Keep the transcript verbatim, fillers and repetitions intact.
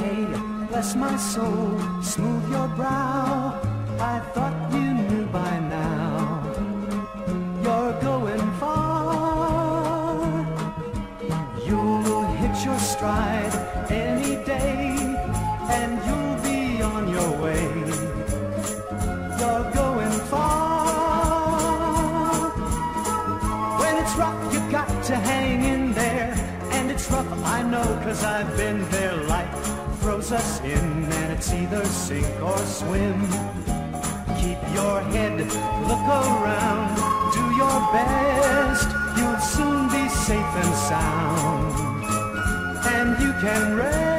Hey, bless my soul, smooth your brow. I thought you knew by now. You're going far. You'll hit your stride any day, and you'll be on your way. You're going far. When it's rough, you got to hang in there. And it's rough, I know, 'cause I've been there. Life throws us in, and it's either sink or swim. Keep your head, look around, do your best. You'll soon be safe and sound, and you can rest.